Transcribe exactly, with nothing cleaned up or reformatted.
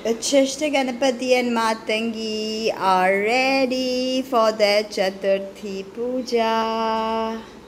The Chishta Ganapati and Matangi are ready for their Chaturthi Puja.